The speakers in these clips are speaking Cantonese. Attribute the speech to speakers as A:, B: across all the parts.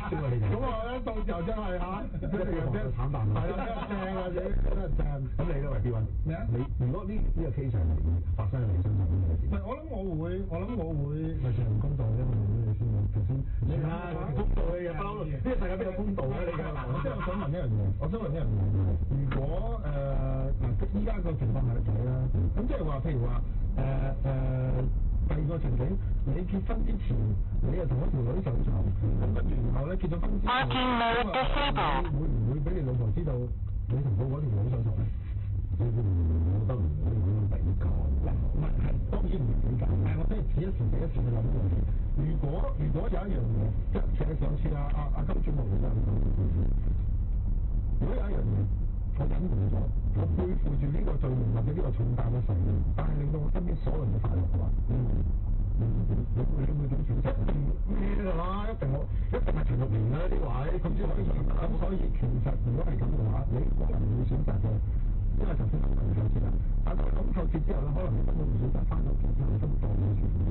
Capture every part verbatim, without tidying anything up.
A: 笑啊你哋。
B: 咁我咧到時候真係嚇，
A: 一定要同佢坦白啊！
B: 係啦，正啊，真係正。
A: 咁你咧，喂，邊位？
B: 咩啊？
A: 你如果呢呢個 case 係發生喺你身上，咁你點？
B: 唔係，我諗我會，我諗我會。
A: 咪就係唔公道啫嘛！你先頭先，你啦，公道嘅嘢不嬲，呢個世界邊有公道嘅你㗎？
B: 我即係我想問一樣嘢，我想問一樣嘢，如果誒嗱，依家個情況係仔啦，咁即係話，譬如話誒誒第二個情景，你結婚之前，你又同一條女上床，咁跟住然後咧結咗婚之後，咁會唔會俾你老婆知道你同嗰嗰條女上床咧？我覺得唔可以咁樣比較。嗱，唔係係當然唔比較，但係我真係指一時指一時去諗一樣嘢。如果如果有一樣嘢，即係上次阿阿阿金主冇嚟啦。如果有一樣嘢，我隱瞞咗，我背負住呢個罪名或者呢個重擔嘅責任，但係令到我身邊所有人都快樂嘅話，嗯，你你你會點選擇？咩啦？一定我一定係陳玉蓮啦呢位，佢先可以咁，所以其實如果係咁嘅話，你可能會選擇嘅。因為頭先諗透徹啦，但係諗透徹之後咧，可能你根本唔選擇翻屋企之後，都當咗全部，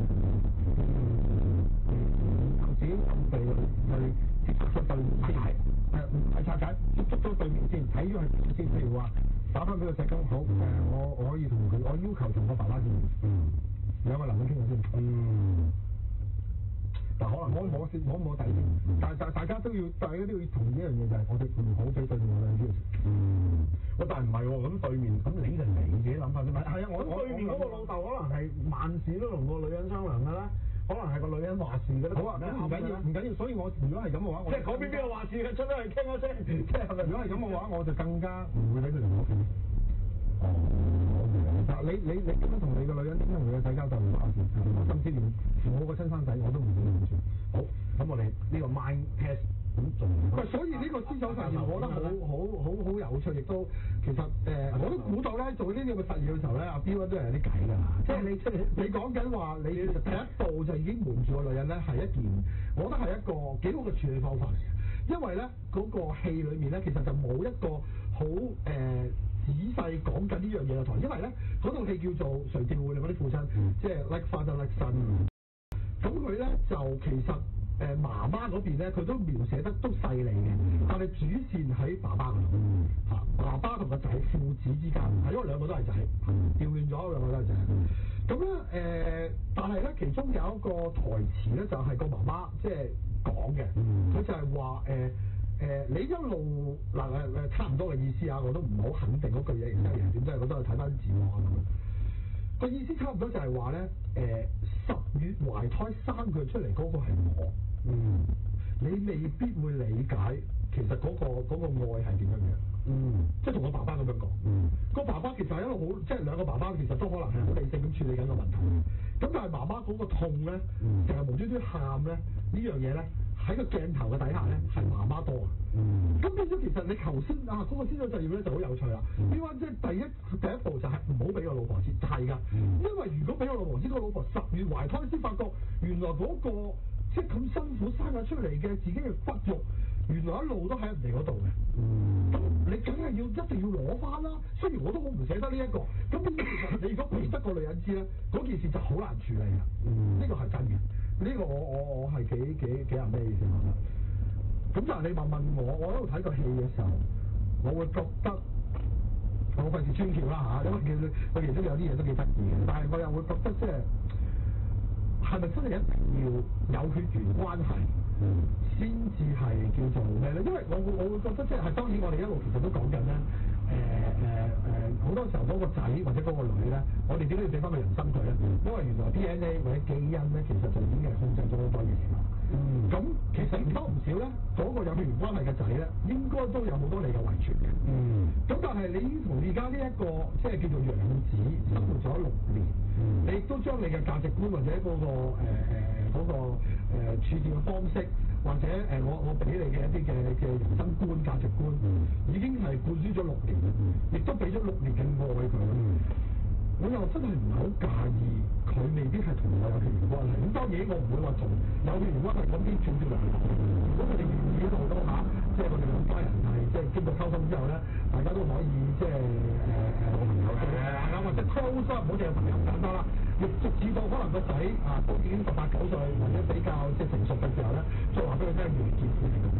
B: 由自己暗地去去接觸咗對面先，係唔係拆解？接觸咗對面先，睇咗佢點先。譬如話打翻俾個石金好，誒、呃、我我可以同佢，我要求同我爸爸見面，嗯，兩個男人傾下先，嗯。但可能摸摸先，摸摸底先，但但大家都要，大家都要同意一樣嘢，就係我哋唔好俾對面嘅兩招。嗯，喂，但係唔係喎，咁對面，咁你就你自己諗法啫嘛。係啊，我咁對面嗰個老豆可能係萬事都同個女人商量㗎啦，可能係個女人話事㗎啦。好啊，咁唔緊要，唔緊要，所以我如果係咁嘅話，即係嗰邊邊個話事嘅，出咗去傾一聲，即係係咪？如果係咁嘅話，我就更加唔會俾佢哋攞錢。哦，嗱，你你你點樣同你個女人，點樣同你個仔交代唔話事，甚至連我個親生仔我都唔會點算。好，咁我哋呢個 mind test 咁做。喂，所以呢個思想實驗，我覺得好好好好有趣，亦都其實誒、呃，我都估到咧，做呢啲咁嘅實驗嘅時候咧，阿標都係有啲計㗎。即係你你講緊話，你第一步就已經瞞住個女人咧，係一件，我覺得係一個幾好嘅處理方法嚟嘅。因為咧嗰、那個戲裡面咧，其實就冇一個好誒。呃仔細講緊呢樣嘢嘅台，因為咧嗰套戲叫做《誰照顧你嗰啲父親》，嗯、即係 Like Father Like Son。咁佢咧就其實誒、呃、媽媽嗰邊咧，佢都描寫得都細膩嘅，但係主線喺爸爸嗰度嚇，爸爸同個仔父子之間，係因為兩個都係仔，調轉咗兩個都係仔。咁咧誒，但係咧其中有一個台詞咧，就係、是、個媽媽即係講嘅，佢就係話誒。呃誒、呃，你一路嗱誒誒差唔多嘅意思啊，我都唔好肯定嗰句嘢，然之後點即係我都係睇翻字幕啊咁樣。個意思差唔多就係話咧，誒、呃、十月懷胎生佢出嚟嗰個係我，嗯，你未必會理解其實嗰、嗰個嗰、嗰個愛係點樣嘅，嗯，即係同我爸爸咁樣講，嗯，個爸爸其實係一路好，即係兩個爸爸其實都可能係好理性咁處理緊個問題，咁、嗯、但係媽媽嗰個痛咧，成日無端端喊咧呢樣嘢咧。喺個鏡頭嘅底下咧，係媽媽多啊！咁變咗其實你頭先啊嗰、那個思想實驗咧就好有趣啦。呢個即係第一第一步就係唔好俾個老婆知，係㗎。嗯、因為如果俾個老婆知，個老婆十月懷胎先發覺，原來嗰、那個即係咁辛苦生咗出嚟嘅自己嘅骨肉，原來一路都喺人哋嗰度嘅。咁、嗯、你梗係要一定要攞翻啦。雖然我都好唔捨得呢、這、一個，咁變咗其實你如果俾得個女人知咧，嗰件事就好難處理㗎。呢個係真嘅。呢個我我我係幾幾幾有咩意思啊？咁但係你問問我，我喺度睇個戲嘅時候，我會覺得我費事穿橋啦嚇，因為佢佢其中有啲嘢都幾得意嘅，但係我又會覺得即係係咪真係一定要有血緣關係先至係叫做咩咧？因為我會我會覺得即係當然我哋一路其實都講緊咧，誒誒誒好多時候嗰個仔或者嗰個女咧，我哋點解要俾翻個人生佢咧？因為原來 D N A 或者基因咧，其實就已經係控制咗好多嘢㗎。嗯，咁其實唔多唔少咧，嗰、那個有血緣關係嘅仔咧，應該都有好多你嘅遺傳嘅。嗯，咁但係你已經同而家呢一個即係叫做養子生活咗六年，嗯、你亦都將你嘅價值觀或者嗰、那個誒誒嗰個誒、呃、處事嘅方式，或者誒、呃、我我俾你嘅一啲嘅嘅人生觀價值觀，嗯、已經係灌輸咗六年，亦都俾咗六年嘅愛佢。嗯我又真係唔係好介意佢未必係同我有血緣關係，咁當然我唔會話同有血緣關係嗰邊斷絕兩個。如果佢哋願意都好多下，即係我哋兩家人係即係經過溝通之後咧，大家都可以即係誒誒好朋友嘅，係啦，或者 close 唔好淨係朋友咁簡單啦，亦直至到可能個仔啊都已經十八九歲或者比較即係成熟嘅時候咧，再話俾佢聽完結婚嘅。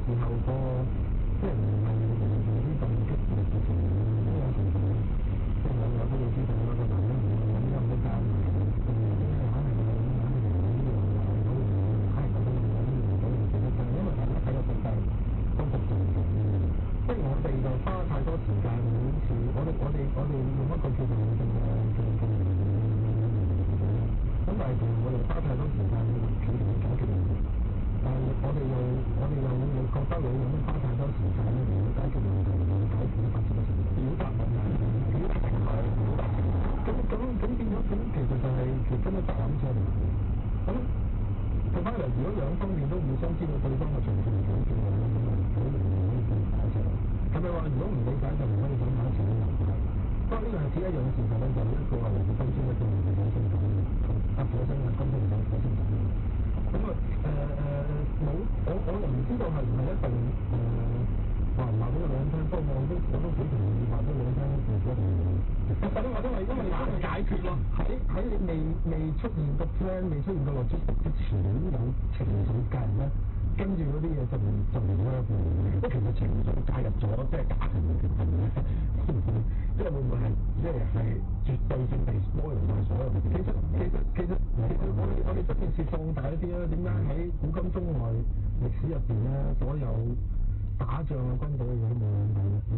B: 時候個即係唔係唔係啲咁激烈嘅情緒，因為其實即係網友都會知道啦，個男人唔會諗咁多間嘅，嗯，硬係會諗硬係諗呢樣話嗰樣嘢，閪咁樣諗呢樣嗰樣幾多間，因為大家睇個世界都唔同嘅，即係我哋就花太多時間，好似我哋我哋我哋用一個叫做嘅嘅嘅咁但係其實我哋花太多時間去處理解決問題，但係我哋又我哋又又覺得你咁樣花太多時間咧嚟解決問題，嚟解決發展嘅情況，表達問題，表達情緒，表達情緒，咁咁咁變咗咁其實就係其中一個斬錯嚟嘅。咁同翻嚟，如果兩方面都互相知道對方嘅情緒唔解決嘅話咧，咁咪好容易可以理解咗。係咪話如果唔理解就唔可以想解決問題？不過呢個係只一樣事實咧，就一個係嚟自金星，一個嚟自火星咁嘅，啊火星啊金星唔到火星咁嘅。咁啊誒誒冇，我我又唔知道係唔係一定誒話唔話俾個女人聽，不過我都我都幾同意話俾個女人聽，其實一定要。因為因為因為難解決咯，喺喺你未未出現個 plan，未出現個 logistics 之前，有情緒介入咧。跟住嗰啲嘢就唔就唔 work 嘅，即係其實情緒介入咗，即係家庭嘅決定咧，即係會唔會係即係係絕對性地 spoil 曬所有嘅？其實其實其實其實我哋我哋將件事放大一啲啦，點解喺古今中外歷史入邊咧，所有打仗嘅軍隊嘅嘢都冇諗到咧？你